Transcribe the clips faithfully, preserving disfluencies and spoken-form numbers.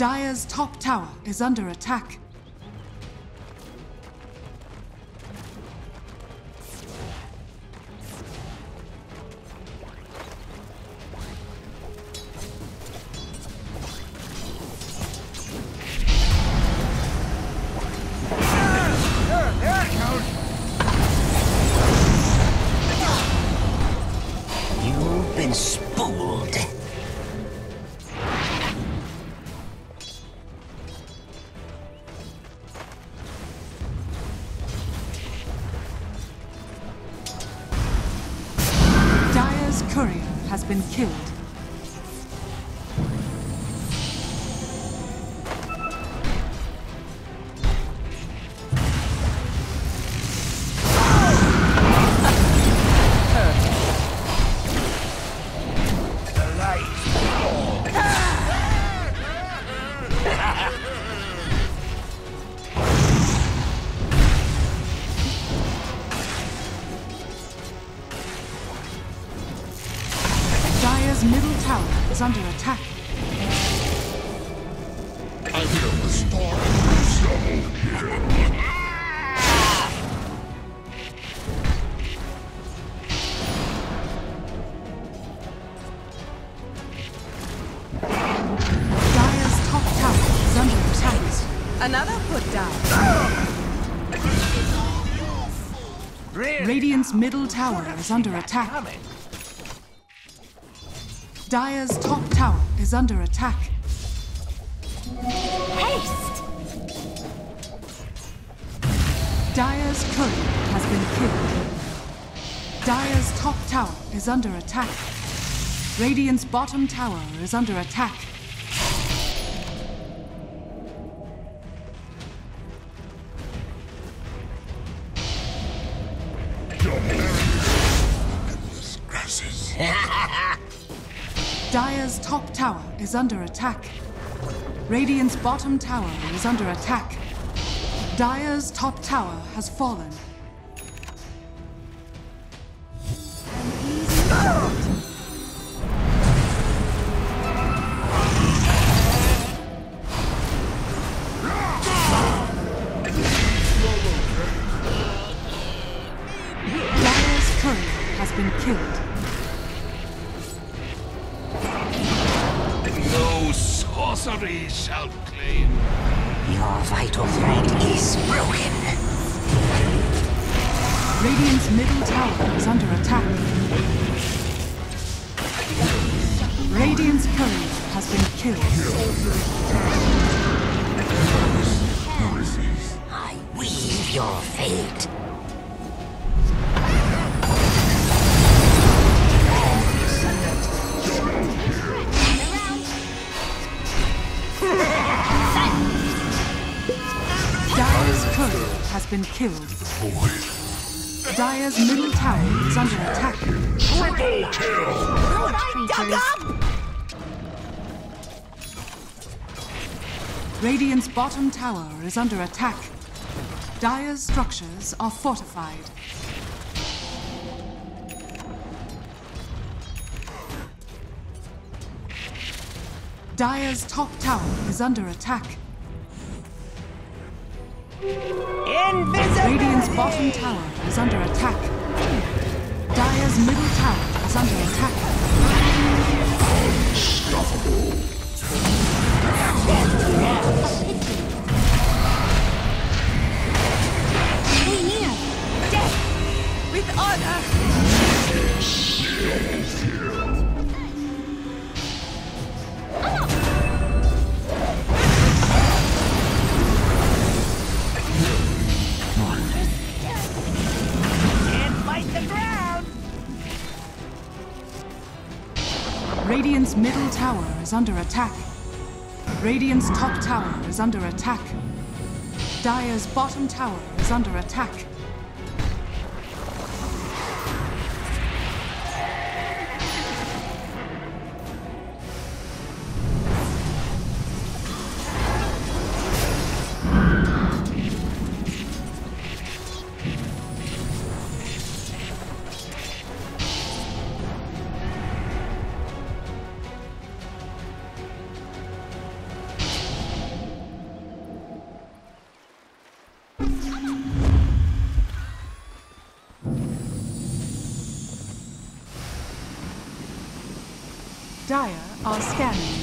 Dire's top tower is under attack. You've been spooled. Dire's courier has been killed. Dire's middle tower is under attack. I hear the storm. Double kill. Dire's top tower is under attack. Another put down. Radiant's middle tower is under attack. Dire's top tower is under attack. Haste! Dire's courier has been killed. Dire's top tower is under attack. Radiant's bottom tower is under attack. Endless grasses. Dire's top tower is under attack. Radiant's bottom tower is under attack. Dire's top tower has fallen. Dire's courier has been killed. No sorcery shall claim. Your vital thread is broken. Radiant's middle tower is under attack. Radiant's courier has been killed. I weave your fate. Dire's courier has been killed. Dire's middle tower is under attack. Triple kill. Radiant's bottom tower is under attack. Dire's structures are fortified. Dire's top tower is under attack. Radiant's bottom tower is under attack. Dire's middle tower is under attack. Unstoppable. Stay near. Death with honor. Radiant's middle tower is under attack. Radiant's top tower is under attack. Dire's bottom tower is under attack. Dire are scanning.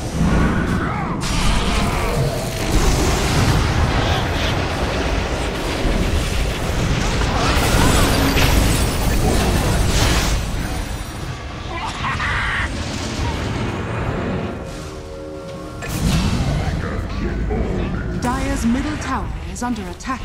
Dire's middle tower is under attack.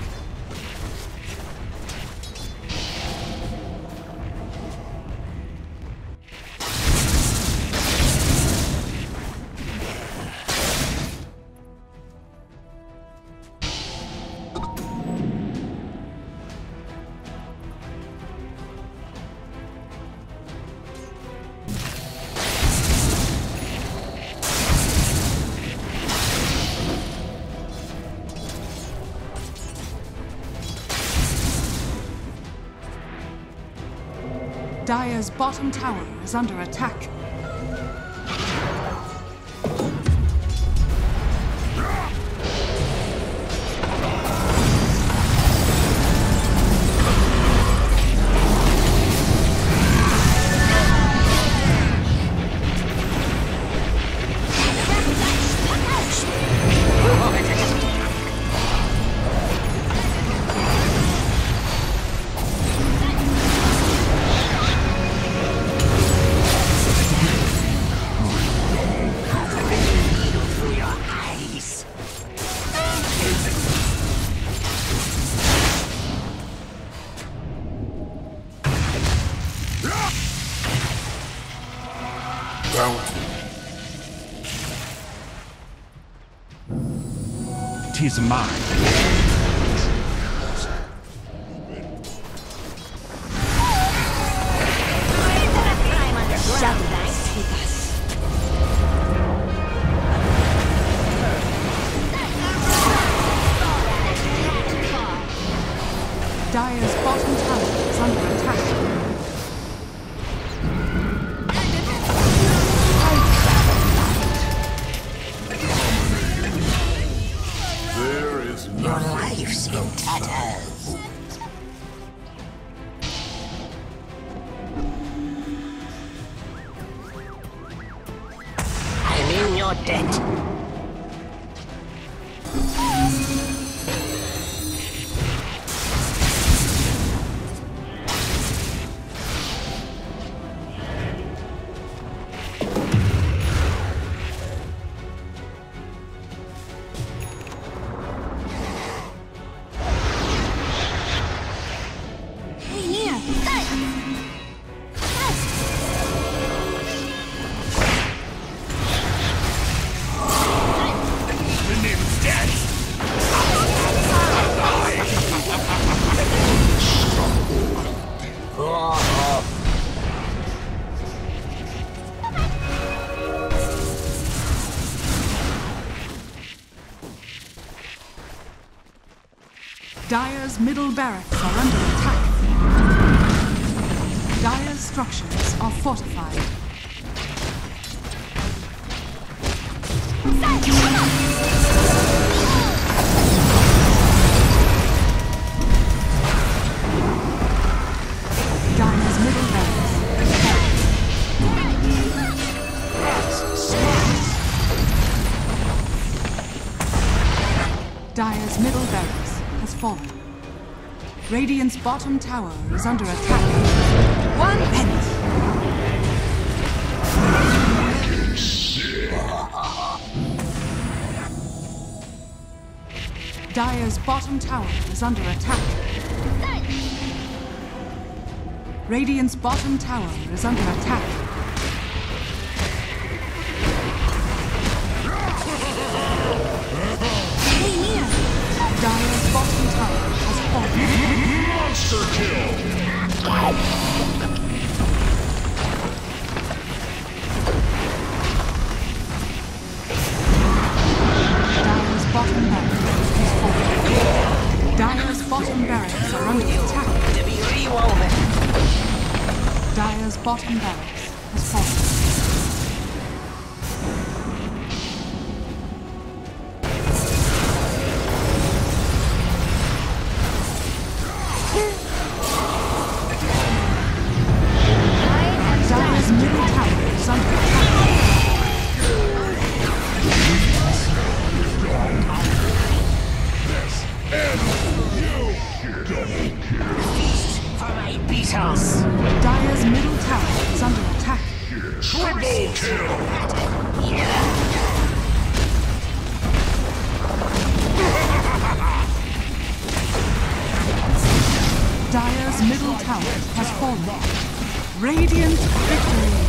Dire's bottom tower is under attack. Tis mine. Dire's bottom tower is under attack. There is Your nothing. life's in tatters. I'm in your debt. Dire's middle barracks are under attack. Dire's structures are fortified. Dire's middle barracks is fallen. Dire's middle barracks has fallen. Radiant's bottom tower is under attack. One minute. Dire's bottom tower is under attack. Radiant's bottom tower is under attack. Dire's bottom tower has fallen. Monster kill! Dire's bottom barracks has fallen. Dire's bottom barracks are under attack. To be rewoven. Dire's bottom barracks has fallen. Dire's middle tower is under attack. Feast for my beetles. Dire's middle tower is under attack. Triple kill! Dire's middle tower has fallen. Radiant victory!